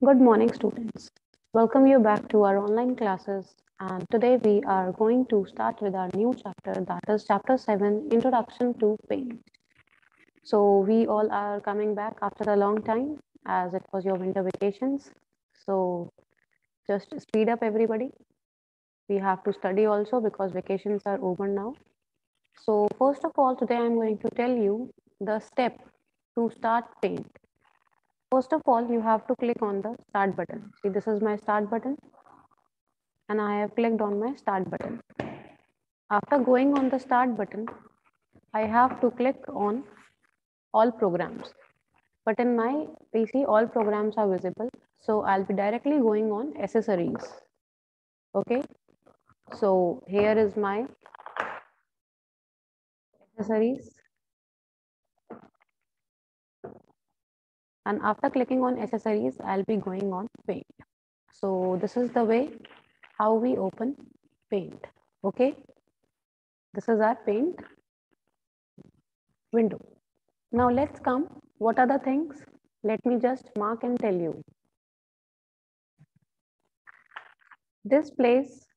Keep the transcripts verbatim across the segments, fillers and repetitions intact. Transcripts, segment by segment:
Good morning, students. Welcome you back to our online classes. And today we are going to start with our new chapter, that is chapter seven, Introduction to Paint. So we all are coming back after a long time as it was your winter vacations. So just speed up, everybody. We have to study also because vacations are over now. So first of all, today I'm going to tell you the step to start paint. First of all, you have to click on the start button. See, this is my start button and I have clicked on my start button. After going on the start button, I have to click on all programs. But in my P C, all programs are visible. So I'll be directly going on accessories. Okay. So here is my accessories. And after clicking on accessories, I'll be going on paint. So this is the way how we open paint. Okay. This is our paint window. Now let's come. What are the things? Let me just mark and tell you. This place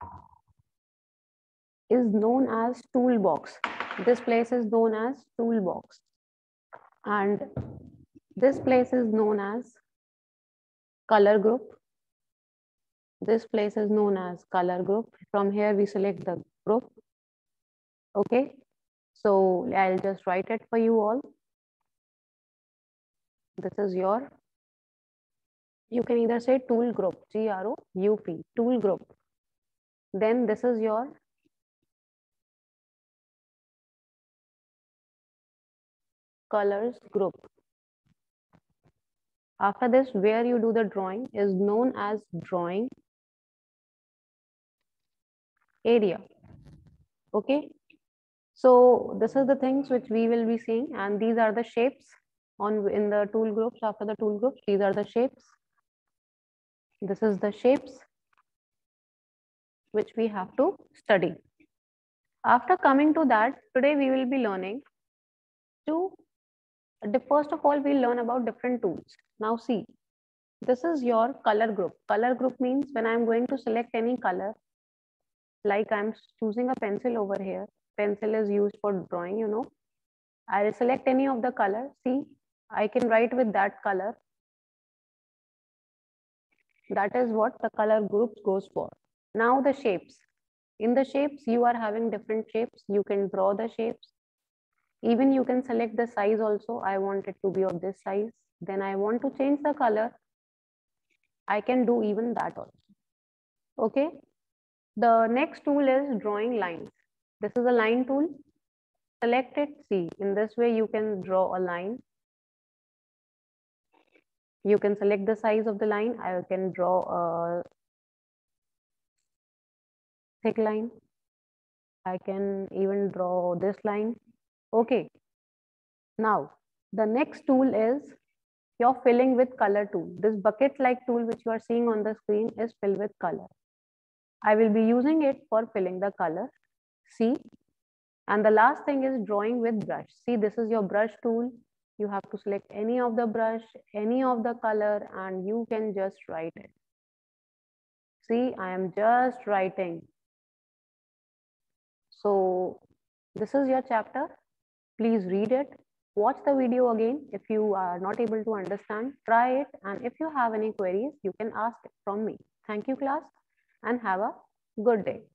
is known as toolbox. This place is known as toolbox. And this place is known as color group. This place is known as color group. From here we select the group. Okay. So I'll just write it for you all. This is your, you can either say tool group, G R O U P, tool group. Then this is your colors group. After this, where you do the drawing is known as drawing area. Okay. So this is the things which we will be seeing, and these are the shapes on in the tool groups. After the tool groups, these are the shapes. This is the shapes which we have to study. After coming to that, today we will be learning to, first of all, we'll learn about different tools. Now see, this is your color group. Color group means when I'm going to select any color, like I'm choosing a pencil over here. Pencil is used for drawing, you know. I'll select any of the color. See, I can write with that color. That is what the color group goes for. Now the shapes. In the shapes, you are having different shapes. You can draw the shapes. Even you can select the size also. I want it to be of this size. Then I want to change the color. I can do even that also. Okay. The next tool is drawing lines. This is a line tool. Select it. See, in this way you can draw a line. You can select the size of the line. I can draw a thick line. I can even draw this line. Okay. Now, the next tool is your filling with color tool. This bucket-like tool which you are seeing on the screen is fill with color. I will be using it for filling the color. See. And the last thing is drawing with brush. See, this is your brush tool. You have to select any of the brush, any of the color, and you can just write it. See, I am just writing. So this is your chapter. Please read it. Watch the video again. If you are not able to understand, try it. And if you have any queries, you can ask from me. Thank you, class, and have a good day.